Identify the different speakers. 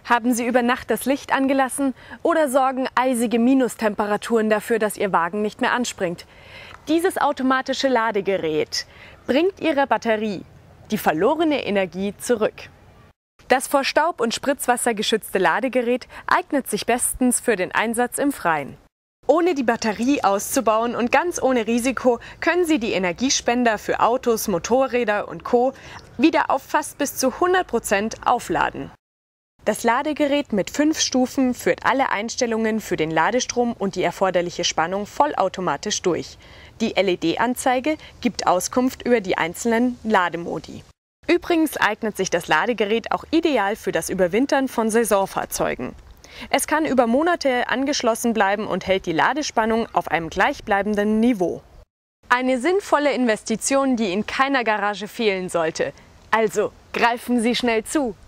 Speaker 1: Haben Sie über Nacht das Licht angelassen oder sorgen eisige Minustemperaturen dafür, dass Ihr Wagen nicht mehr anspringt? Dieses automatische Ladegerät bringt Ihrer Batterie die verlorene Energie zurück. Das vor Staub und Spritzwasser geschützte Ladegerät eignet sich bestens für den Einsatz im Freien. Ohne die Batterie auszubauen und ganz ohne Risiko können Sie die Energiespender für Autos, Motorräder und Co. wieder auf fast bis zu 100% aufladen. Das Ladegerät mit 5 Stufen führt alle Einstellungen für den Ladestrom und die erforderliche Spannung vollautomatisch durch. Die LED-Anzeige gibt Auskunft über die einzelnen Lademodi. Übrigens eignet sich das Ladegerät auch ideal für das Überwintern von Saisonfahrzeugen. Es kann über Monate angeschlossen bleiben und hält die Ladespannung auf einem gleichbleibenden Niveau. Eine sinnvolle Investition, die in keiner Garage fehlen sollte. Also greifen Sie schnell zu!